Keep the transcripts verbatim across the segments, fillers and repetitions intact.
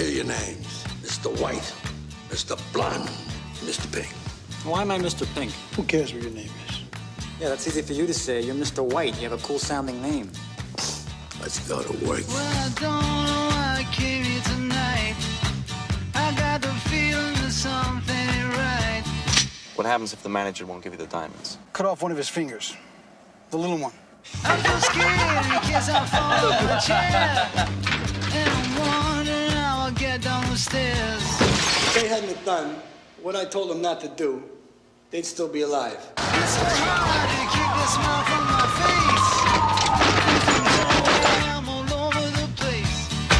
Here are your names. Mister White, Mister Blonde, Mister Pink. Why am I Mister Pink? Who cares what your name is? Yeah, that's easy for you to say. You're Mister White. You have a cool-sounding name. Let's go to work. Well, I don't know why I came here tonight. I got the feeling that something ain't right. What happens if the manager won't give you the diamonds? Cut off one of his fingers. The little one. I'm so scared in case I fall off the chair. And I'm wondering how I'll get down the stairs. If they hadn't done what I told them not to do, they'd still be alive. It's so hard to keep the smile from my face. I'm all over the place.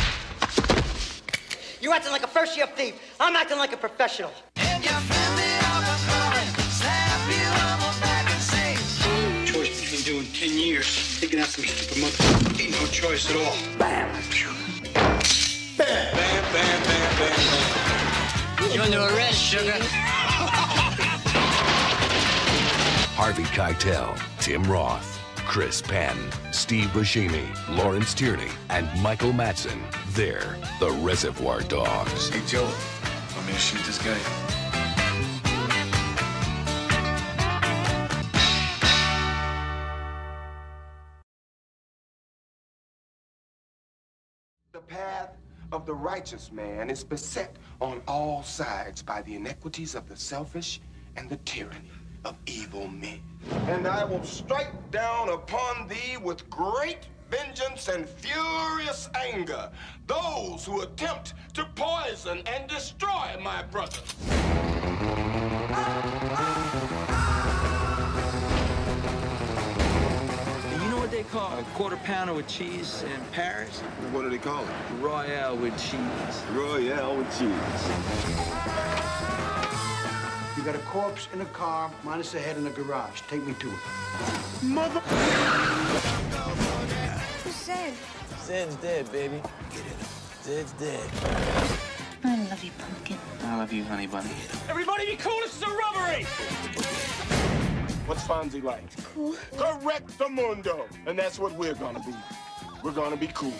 You're acting like a first-year thief. I'm acting like a professional. And you flip me off a collar, slap you on the back and say, Choice he's been doing ten years. He can have some stupid mother. Ain't no choice at all. Bam. Bam, bam, bam, bam, bam, bam. You're under arrest, sugar. Harvey Keitel, Tim Roth, Chris Penn, Steve Buscemi, Lawrence Tierney, and Michael Madsen. They're the Reservoir Dogs. Hey, Joe, want me to shoot this guy? The path of the righteous man is beset on all sides by the inequities of the selfish and the tyranny of evil men. And I will strike down upon thee with great vengeance and furious anger those who attempt to poison and destroy my brothers. You know what they call a quarter pounder with cheese in Paris? What do they call it? Royale with cheese. Royale with cheese. You got a corpse in a car, minus a head in a garage. Take me to it. Mother... Who's Sid? Sid's dead, baby. Sid's dead. I love you, Pumpkin. I love you, honey bunny. Everybody be cool. This is a robbery. What's Fonzie like? Cool. Correctamundo. And that's what we're gonna be. We're gonna be cool.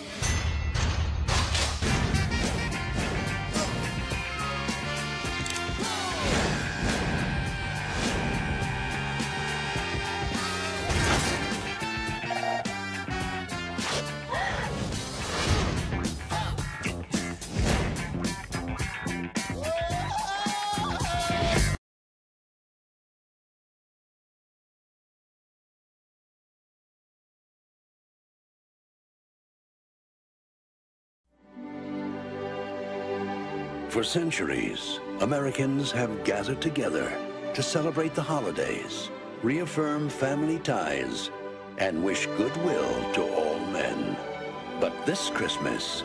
For centuries, Americans have gathered together to celebrate the holidays, reaffirm family ties, and wish goodwill to all men. But this Christmas,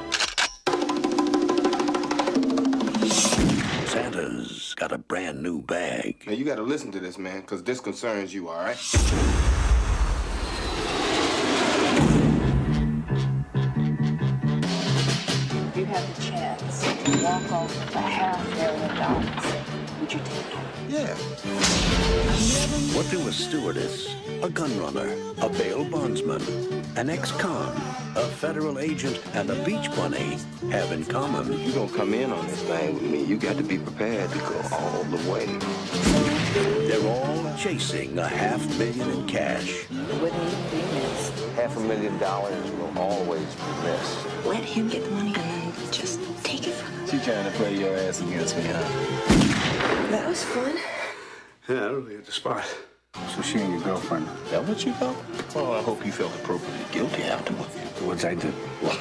Santa's got a brand new bag. Now, you gotta listen to this, man, because this concerns you, all right? You have the chance to walk off with a half million dollars. Would you take it? Yeah. What do a stewardess, a gun runner, a bail bondsman, an ex-con, a federal agent, and a beach bunny have in common? You gonna come in on this thing with me, you got to be prepared to go all the way. They're all chasing a half million in cash. It wouldn't even be missed. Half a million dollars will always be missed. Let him get the money and then just take it from him. She trying to play your ass against me, huh? That was fun. Yeah, I really hit the spot. So she ain't your girlfriend. That what you thought? Well, I hope you felt appropriately guilty afterward. What's I do? What?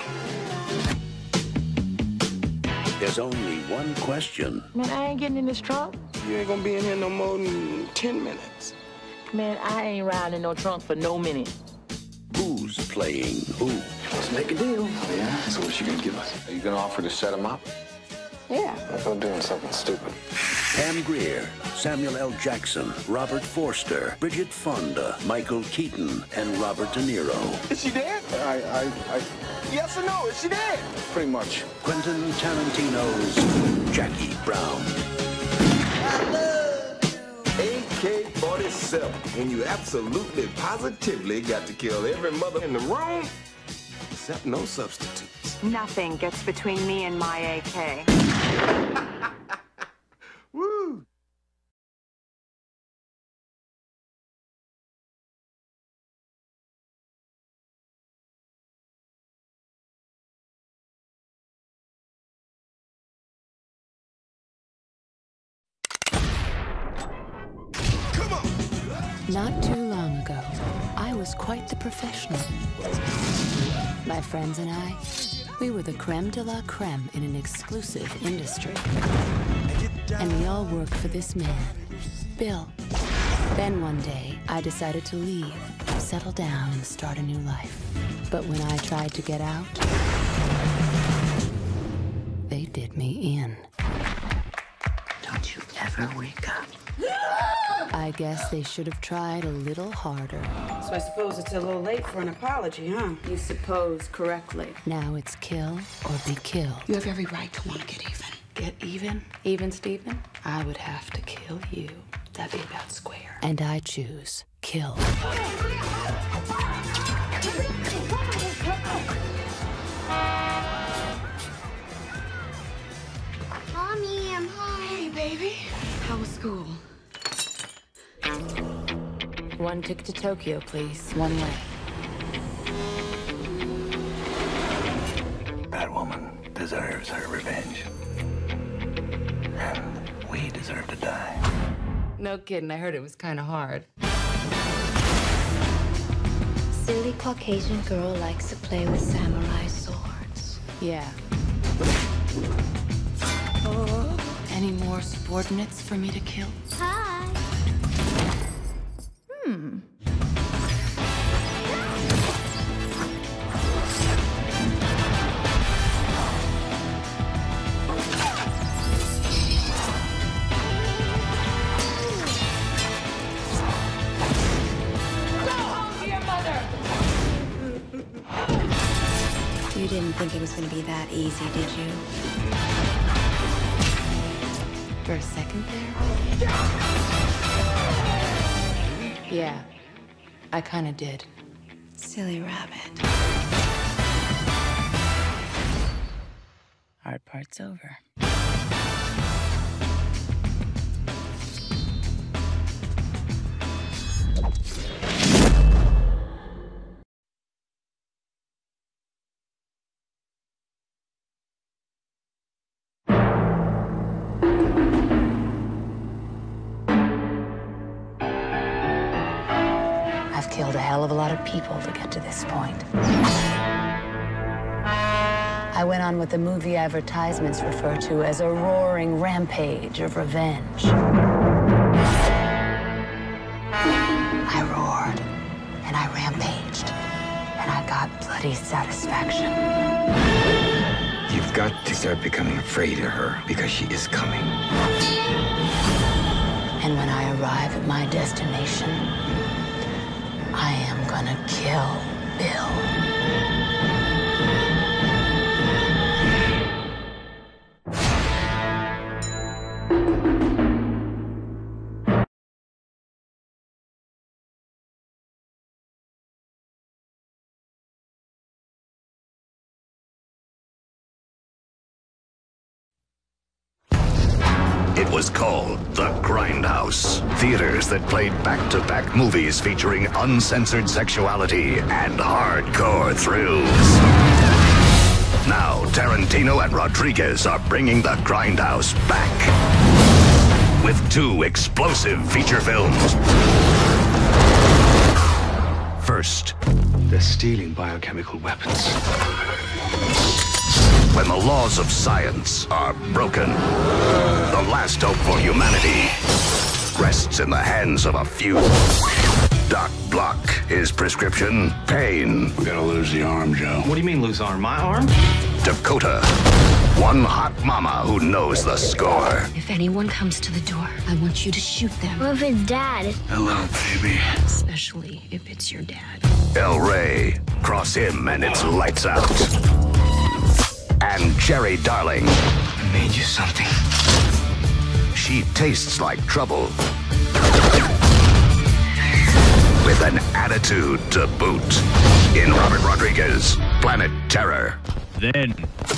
There's only one question. Man, I ain't getting in this trunk. You ain't gonna be in here no more than ten minutes. Man, I ain't riding in no trunk for no minute. Who's playing who? Let's make a deal. Yeah? So what you gonna give us? Are you gonna offer to set him up? Yeah. Let's go doing something stupid. Pam Grier, Samuel L. Jackson, Robert Forster, Bridget Fonda, Michael Keaton, and Robert De Niro. Is she dead? I, I, I... Yes or no, is she dead? Pretty much. Quentin Tarantino's Jackie Brown. A K forty-seven. When you absolutely, positively got to kill every mother in the room, accept no substitutes. Nothing gets between me and my A K. Woo! Not too long ago, I was quite the professional. My friends and I, we were the creme de la creme in an exclusive industry. And we all worked for this man, Bill. Then one day, I decided to leave, settle down, and start a new life. But when I tried to get out, they did me in. Don't you ever wake up. I guess they should have tried a little harder. So I suppose it's a little late for an apology, huh? You suppose correctly. Now it's kill or be killed. You have every right to want to get even. Get even? Even Steven? I would have to kill you. That'd be about square. And I choose kill. Mommy, I'm home. Hey, baby. How was school? One ticket to Tokyo, please. One way. That woman deserves her revenge. And we deserve to die. No kidding, I heard it was kind of hard. Silly Caucasian girl likes to play with samurai swords. Yeah. Oh. Any more subordinates for me to kill? Hi. Hmm. You didn't think it was going to be that easy, did you? For a second there? Yeah, I kind of did. Silly rabbit. Hard part's over. I've killed a hell of a lot of people to get to this point. I went on what the movie advertisements refer to as a roaring rampage of revenge. I roared, and I rampaged, and I got bloody satisfaction. You've got to start becoming afraid of her, because she is coming. And when I arrive at my destination, I am gonna kill Bill. It was called The Grindhouse. Theaters that played back-to-back movies featuring uncensored sexuality and hardcore thrills. Now, Tarantino and Rodriguez are bringing The Grindhouse back with two explosive feature films. First, they're stealing biochemical weapons. When the laws of science are broken, the last hope for humanity rests in the hands of a few. Doc Block, his prescription, pain. We gotta lose the arm, Joe. What do you mean lose arm? My arm? Dakota, one hot mama who knows the score. If anyone comes to the door, I want you to shoot them. What if it's Dad? Hello, baby. Especially if it's your dad. El Rey, cross him and it's lights out. And Jerry Darling. I made you something. She tastes like trouble. With an attitude to boot. In Robert Rodriguez, Planet Terror. Then.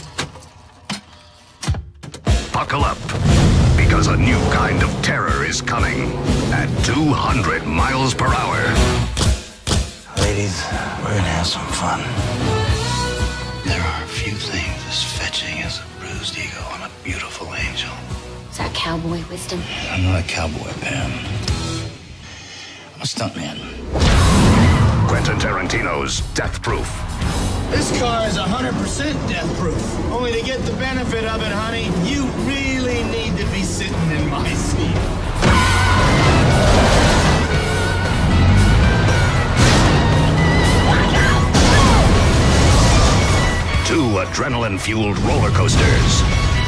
Buckle up, because a new kind of terror is coming at two hundred miles per hour. Ladies, we're gonna have some fun. There are a few things as fetching as a bruised ego on a beautiful angel. Is that cowboy wisdom? I'm not a cowboy, Pam. I'm a stuntman. Quentin Tarantino's Death Proof. This car is one hundred percent death-proof. Only to get the benefit of it, honey, you really need to be sitting in my seat. Two adrenaline-fueled roller coasters.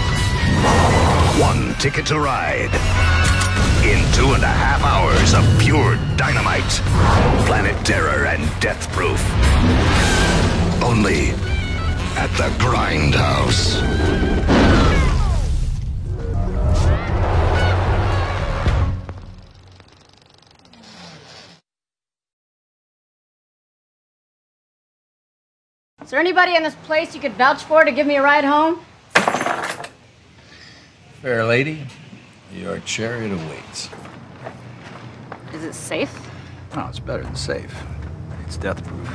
One ticket to ride. In two and a half hours of pure dynamite. Planet Terror and Death Proof. Only at the Grindhouse. Is there anybody in this place you could vouch for to give me a ride home? Fair lady, your chariot awaits. Is it safe? Oh, it's better than safe. It's death proof.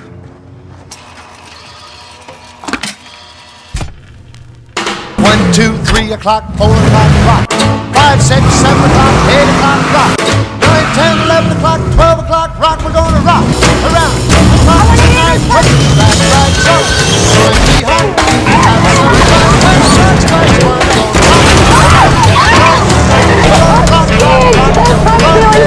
One, two, three o'clock, four o'clock, rock. Five, six, seven o'clock, eight o'clock, rock. Nine, ten, eleven o'clock, twelve o'clock, rock. We're gonna rock around the clock tonight. Put the flash right so. Join me home. Have some fun. When the sun strikes one, we're gonna rock. We're gonna rock, rock, rock, rock. We're gonna rock,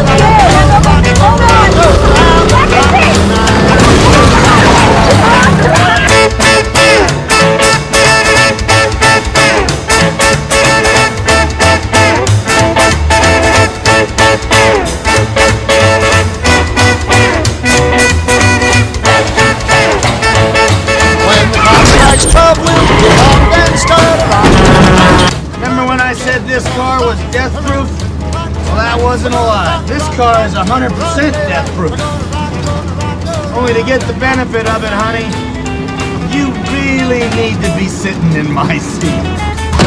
Remember when I said this car was death-proof? Well, that wasn't a lie. This car is one hundred percent death-proof. Only to get the benefit of it, honey, you really need to be sitting in my seat.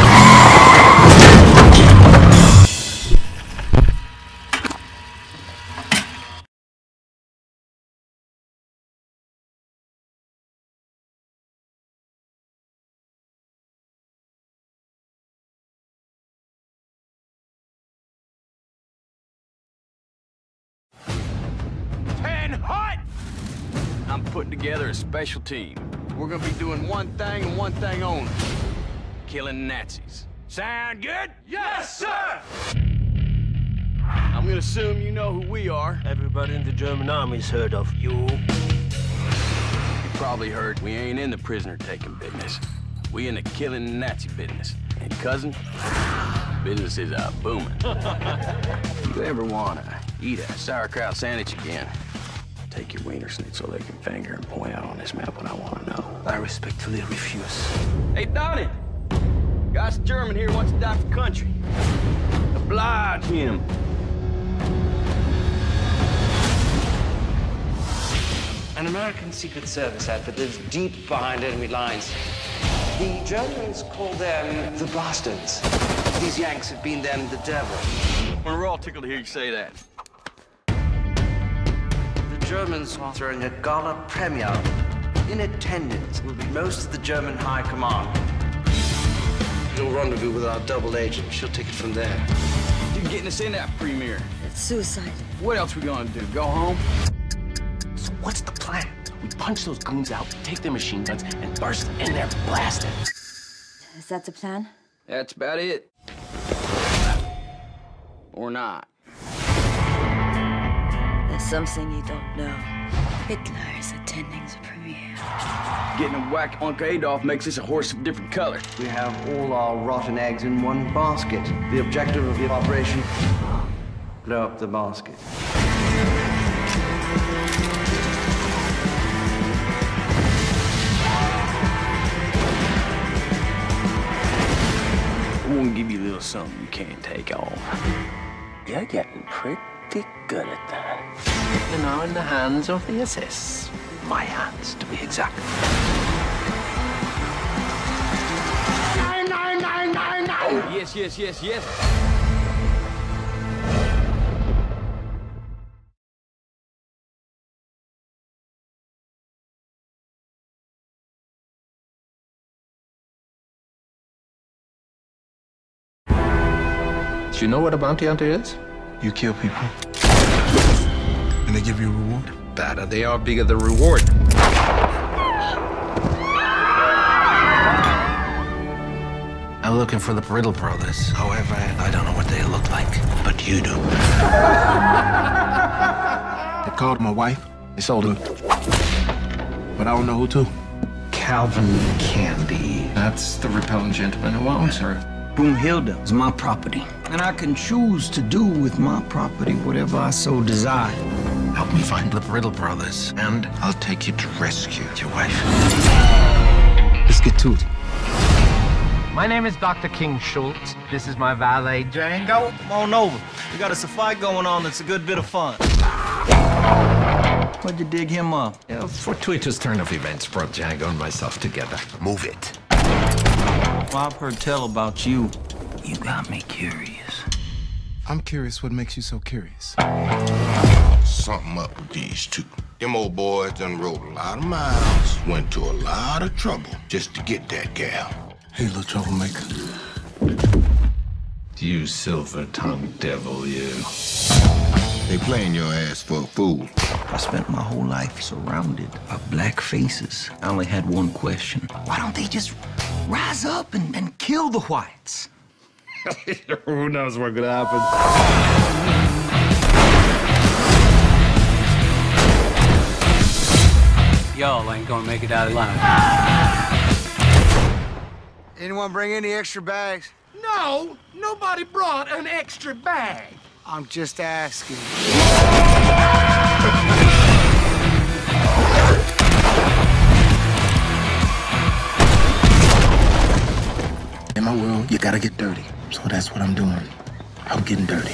I'm putting together a special team. We're gonna be doing one thing and one thing only. Killing Nazis. Sound good? Yes, sir! I'm gonna assume you know who we are. Everybody in the German army's heard of you. You probably heard we ain't in the prisoner-taking business. We in the killing Nazi business. And cousin, business is a booming. If you ever wanna eat a sauerkraut sandwich again, take your wiener schnitzel they can finger and point out on this map what I want to know. I respectfully refuse. Hey, Donnie! Guy's German here wants to die for country. Oblige him. An American Secret Service outfit lives deep behind enemy lines. The Germans call them the bastards. These Yanks have been them the devil. Well, we're all tickled to hear you say that. Germans are throwing a gala premiere. In attendance will be most of the German High Command. You'll rendezvous with our double agent. She'll take it from there. You're getting us in that premiere. It's suicide. What else we gonna do? Go home? So what's the plan? We punch those goons out, take their machine guns, and burst in there, blast it. Is that the plan? That's about it. Or not. There's something you don't know. Hitler is attending the premiere. Getting a whack Uncle Adolf makes this a horse of different color. We have all our rotten eggs in one basket. The objective of the operation, blow up the basket. I'm gonna give you a little something you can't take off. You're getting pretty good at that. You're now in the hands of the S S. My hands, to be exact. Yes, yes, yes, yes. Do you know what a bounty hunter is? You kill people, and they give you a reward. Better they are, bigger the reward. I'm looking for the Riddle brothers. However, I don't know what they look like, but you do. They called my wife. They sold her. But I don't know who to. Calvin Candy. That's the repellent gentleman who owns her. Broomhilda is my property, and I can choose to do with my property whatever I so desire. Help me find the Riddle brothers, and I'll take you to rescue your wife. Let's get to it. My name is Doctor King Schultz. This is my valet, Django. Come on over. We got us a fight going on that's a good bit of fun. Why'd you dig him up? Yeah, fortuitous turn of events brought Django and myself together. Move it. Well, I've heard tell about you. You got me curious. I'm curious what makes you so curious. Something up with these two. Them old boys done rode a lot of miles, went to a lot of trouble just to get that gal. Hey, little troublemaker. You silver-tongued devil, you. They playing your ass for a fool. I spent my whole life surrounded by black faces. I only had one question. Why don't they just rise up and, and kill the whites? Who knows what could happen? Y'all ain't gonna make it out alive. Anyone bring any extra bags? No, nobody brought an extra bag. I'm just asking. In my world, you gotta get dirty. So that's what I'm doing. I'm getting dirty.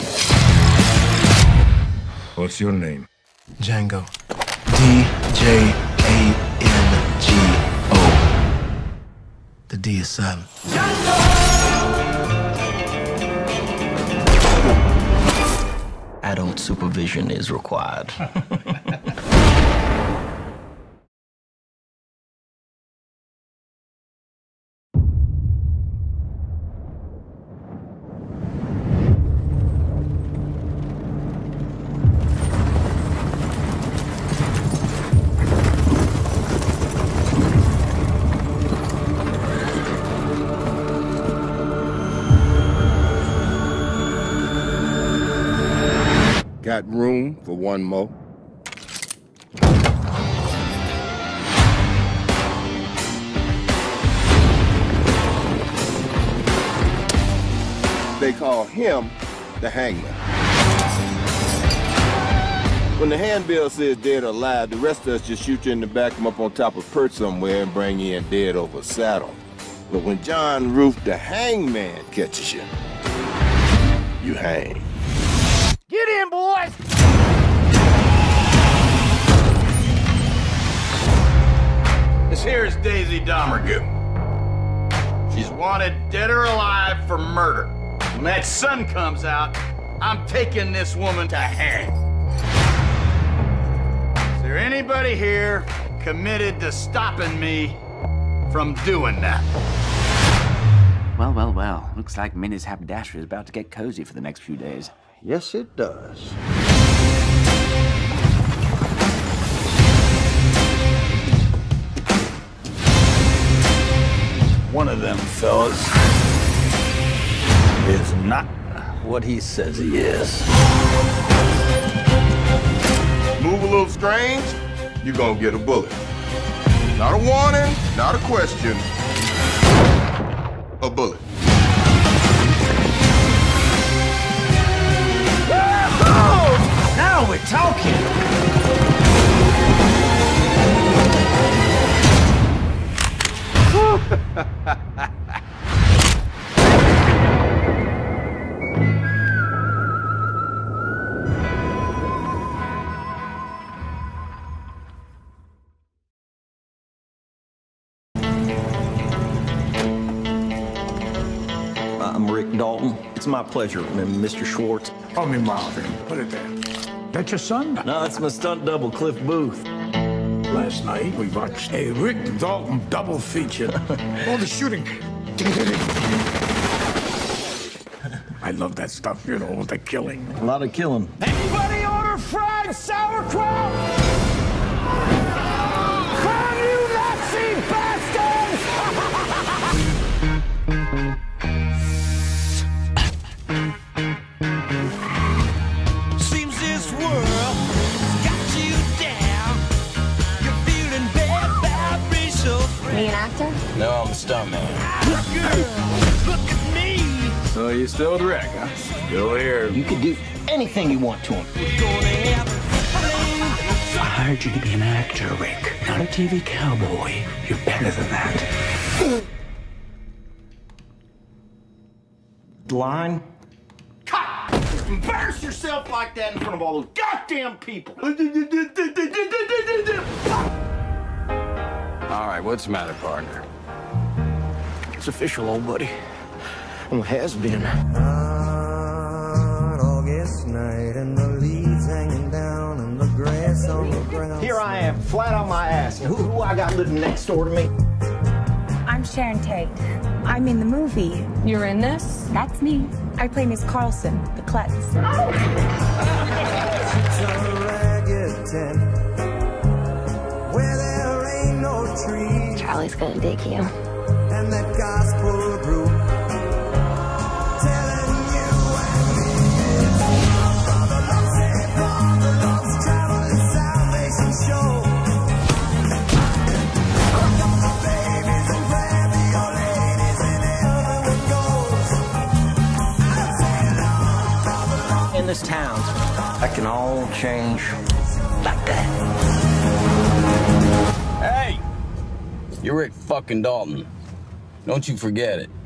What's your name? Django. D J A N G O. The D is silent. Adult supervision is required. Got room for one more? They call him the hangman. When the handbill says dead or alive, the rest of us just shoot you in the back, come up on top of a perch somewhere and bring you in dead over a saddle. But when John Roof, the hangman, catches you, you hang. Get in, boys! This here is Daisy Domergue. She's wanted dead or alive for murder. When that sun comes out, I'm taking this woman to hang. Is there anybody here committed to stopping me from doing that? Well, well, well. Looks like Minnie's haberdashery is about to get cozy for the next few days. Yes, it does. One of them fellas is not what he says he is. Move a little strange, you're gonna get a bullet. Not a warning, not a question, a bullet. Now we're talking. I'm Rick Dalton. It's my pleasure, Mister Schwartz. Call me Marvin. Put it there. That your son? No, it's my stunt double, Cliff Booth. Last night, we watched a Rick Dalton double feature. All the shooting. I love that stuff, you know, the killing. A lot of killing. Anybody order fried sauerkraut? Come, you Nazi bastards! Seems this world got you down. You're feeling bad vibrations. Me an actor? No, I'm a stuntman. Girl, look at me. So you still with Rick, huh? Still here. You can do anything you want to him. I hired you to be an actor, Rick, not a T V cowboy. You're better than that. Line? Cut! Embarrass yourself like that in front of all those goddamn people! All right, what's the matter, partner? It's official, old buddy. Well, has been. August night and the leaves hanging down and the grass on the ground. Here I am, flat on my ass. Who, who I got living next door to me? I'm Sharon Tate. I'm in the movie. You're in this? That's me. I play Miss Carlson, the klutz. It's a ragged tent where there ain't no trees. Charlie's gonna dig you. And that gospel group telling you and me it's Father loves it, Father loves traveling salvation show. Hook on the babies and grab the old ladies and everyone goes. I say love, Father loves. In this town, that can all change like that. Hey! You're Rick fucking Dalton. Don't you forget it.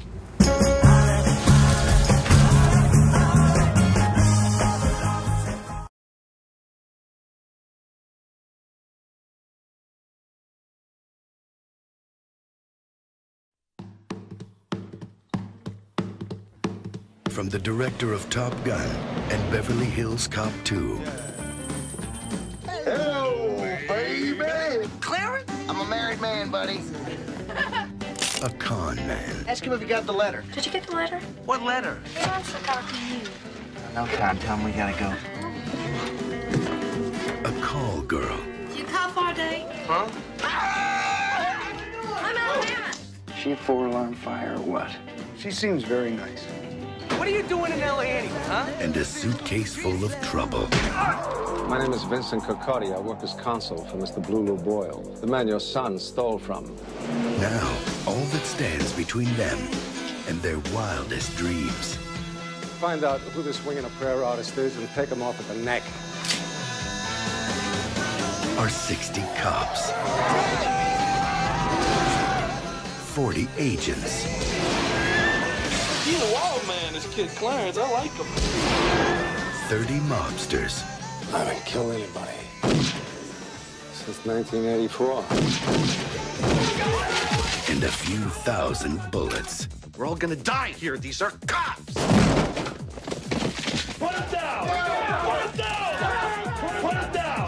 From the director of Top Gun and Beverly Hills Cop two. Hello, baby. Clarence? I'm a married man, buddy. A con man. Ask him if he got the letter. Did you get the letter? What letter? He wants to talk to you. No time. Tell him we gotta go. A call girl. You call for a date? Huh? I'm Alabama. She a four-alarm fire or what? She seems very nice. What are you doing in L A anyway, huh? And a suitcase full of trouble. My name is Vincent Cocotti. I work as consul for Mister Blue Boyle, the man your son stole from. Now, all that stands between them and their wildest dreams. Find out who this wing and a prayer artist is and take him off at the neck. Are sixty cops. forty agents. He's a wild man, this kid Clarence. I like him. thirty mobsters. I haven't killed anybody since nineteen eighty-four. And a few thousand bullets. We're all gonna die here. These are cops. Put him down! Put him down! Put him down!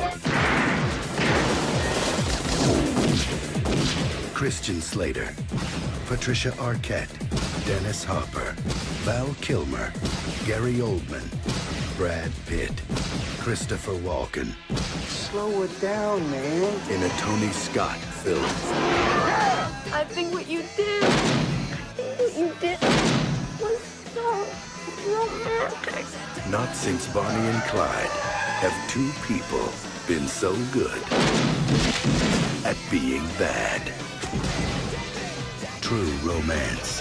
Christian Slater, Patricia Arquette, Dennis Hopper, Val Kilmer, Gary Oldman, Brad Pitt, Christopher Walken. Slow it down, man. In a Tony Scott film. I think what you did, I think what you did was so romantic. Not since Bonnie and Clyde have two people been so good at being bad. True romance.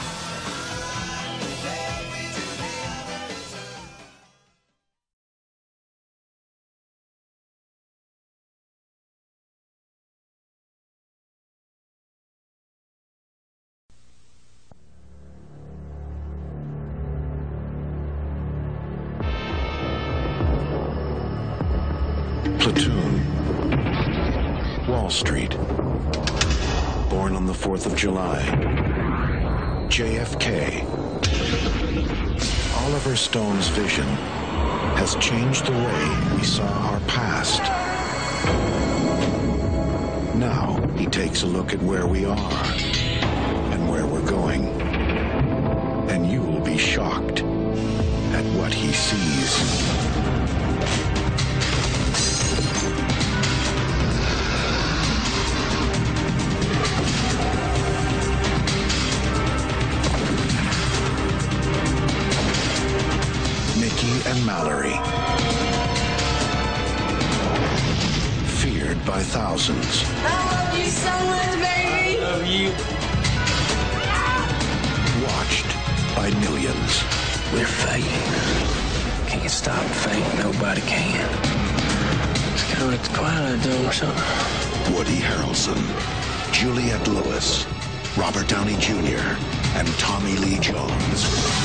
Platoon. Wall Street. Born on the fourth of July. J F K. Oliver Stone's vision has changed the way we saw our past. Now he takes a look at where we are and where we're going. And you will be shocked at what he sees. And Mallory, feared by thousands. I love you so much, baby. Love you. Watched by millions. We're fighting. Can't stop fighting. Nobody can. It's kind of like the Twilight Zone or something. Woody Harrelson, Juliette Lewis, Robert Downey Junior, and Tommy Lee Jones.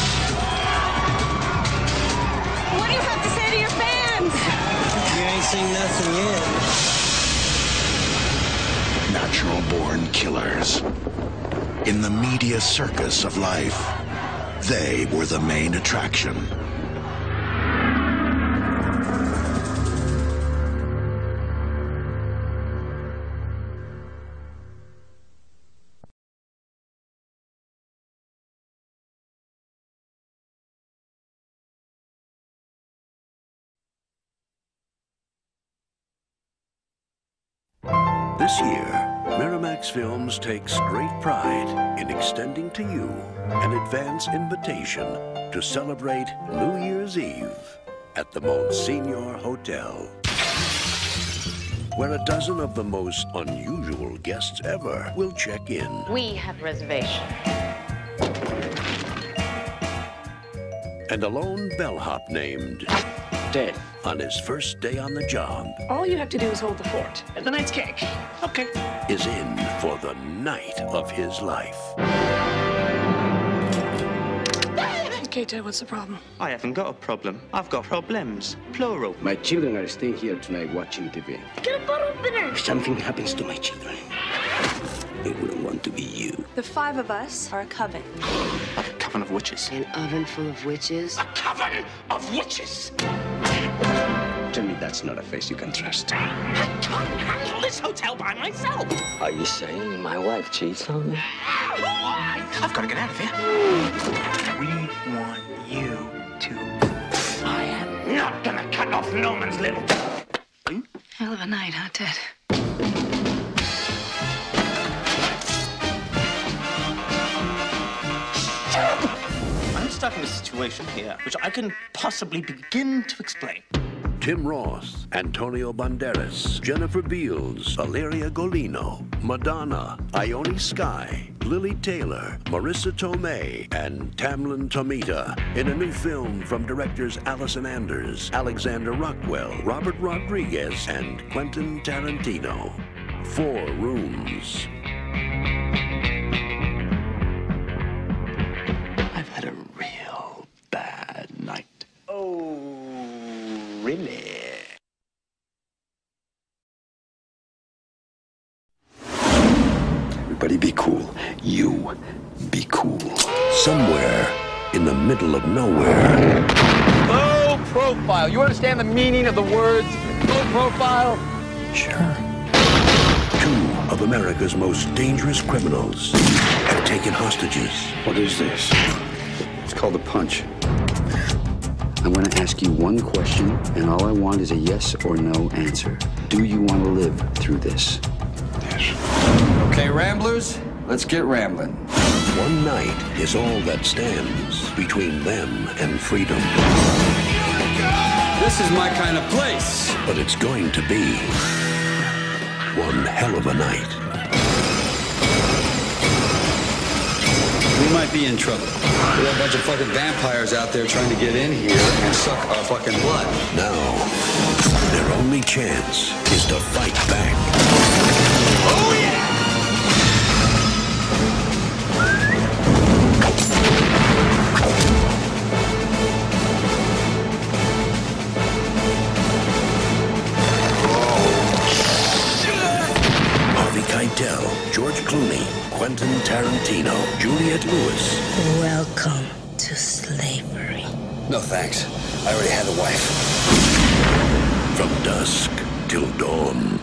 What do you have to say to your fans? You ain't seen nothing yet. Natural-born killers. In the media circus of life, they were the main attraction. This year, Miramax Films takes great pride in extending to you an advance invitation to celebrate New Year's Eve at the Monsignor Hotel, where a dozen of the most unusual guests ever will check in. We have reservations. And a lone bellhop named Dead. on his first day on the job All you have to do is hold the fort. And the night's cake. Okay. is in for the night of his life. Okay, Ted, what's the problem? I haven't got a problem. I've got problems. Plural. My children are staying here tonight watching T V. Get a bottle opener. If something happens to my children, they wouldn't want to be you. The five of us are a coven. A coven of witches. An oven full of witches. A coven of witches! Tell me that's not a face you can trust. I can't handle this hotel by myself. Are you saying my wife cheats on me? I've got to get out of here. We want you to. I am not gonna cut off Norman's little. Hell of a night, huh, Ted? I'm stuck in a situation here which I can possibly begin to explain. Tim Roth, Antonio Banderas, Jennifer Beals, Valeria Golino, Madonna, Ione Skye, Lily Taylor, Marissa Tomei, and Tamlin Tomita in a new film from directors Allison Anders, Alexander Rockwell, Robert Rodriguez, and Quentin Tarantino. Four Rooms. I've had a real bad night. Oh, really? Everybody be cool. You be cool. Somewhere in the middle of nowhere. Low profile. You understand the meaning of the words low profile? Sure. Two of America's most dangerous criminals have taken hostages. What is this? It's called a punch. I'm going to ask you one question, and all I want is a yes or no answer. Do you want to live through this? Yes. Okay, Ramblers, let's get rambling. One night is all that stands between them and freedom. This is my kind of place. But it's going to be one hell of a night. We might be in trouble. We have a bunch of fucking vampires out there trying to get in here and suck our fucking blood. Now, their only chance is to fight back. Oh, yeah! Harvey Keitel, George Clooney, Quentin Tarantino, Juliette Lewis. Welcome to slavery. No thanks. I already had a wife. From dusk till dawn.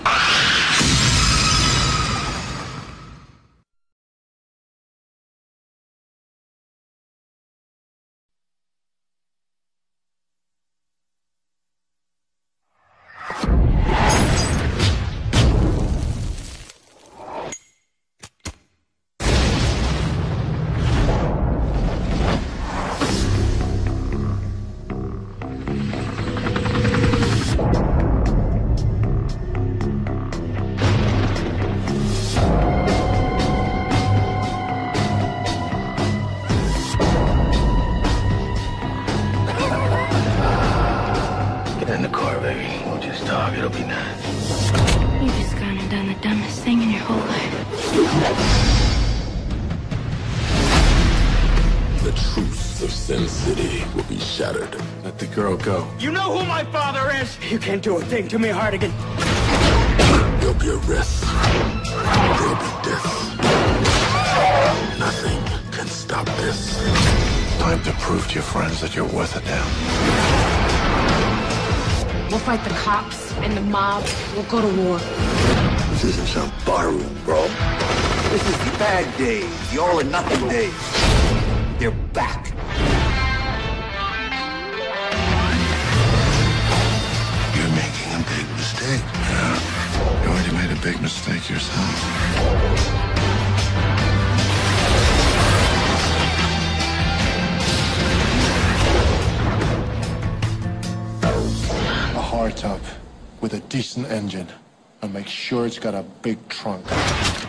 Get in the car, baby. We'll just talk. It'll be nice. You've just gone and done the dumbest thing in your whole life. The truths of Sin City will be shattered. Let the girl go. You know who my father is? You can't do a thing to me, Hardigan. There'll be arrests. There'll be deaths. Nothing can stop this. Time to prove to your friends that you're worth it now. We'll fight the cops and the mob. We'll go to war. This isn't some barroom, bro. This is the bad days, the all or nothing days. They're back. You're making a big mistake. Yeah. You already made a big mistake yourself. A hardtop with a decent engine, and make sure it's got a big trunk.